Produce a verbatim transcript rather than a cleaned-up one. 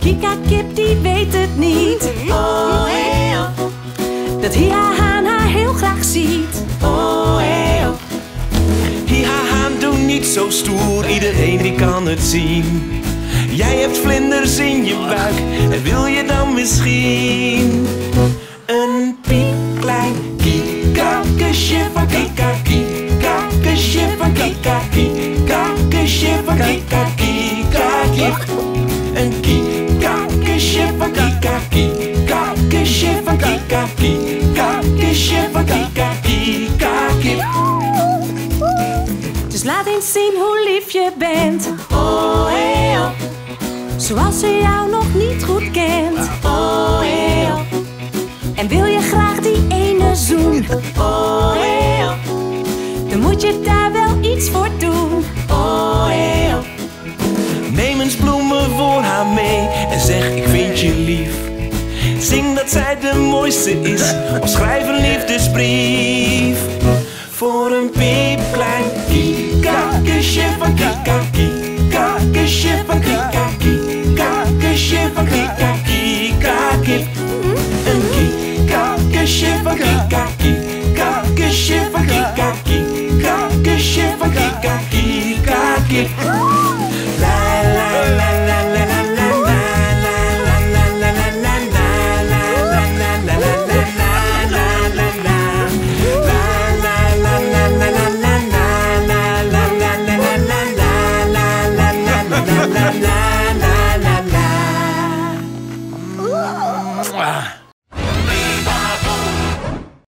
Kika-kip die weet het niet. Oh, hey, oh. Dat Hiha-haan haar heel graag ziet. Oh, hey, oh. Hiha-haan, doe niet zo stoer, iedereen die kan het zien. Jij hebt vlinders in je buik, en wil je dan misschien een piepklein kika-kusje van Kika, kika-kusje van Kika, kika-kusje van Kika, kika-kip. Een kika-kusje van Kika, kika-kusje van Kika, kika-kusje van Kika, kika-kip. Dus laat eens zien hoe lief je bent. Oh, hey, oh. Zoals ze jou nog niet goed kent. Oh, hey, oh. En wil je graag die ene zoen? Oh, hey, oh. Dan moet je daar wel iets voor doen. Oh, hey, oh. Neem eens bloemen voor haar mee en zeg ik vind je lief. Zing dat zij de mooiste is, of schrijf een liefdesbrief. Voor een piepklein kika-kusje van Kika, kika-kusje van Kika, kika-kusje van Kika, kika-kip. Een kika-kusje van Kika, kika-kusje van Kika, kika-kusje van Kika, kika-kip. La la la la la la la la la la la la la la la la la.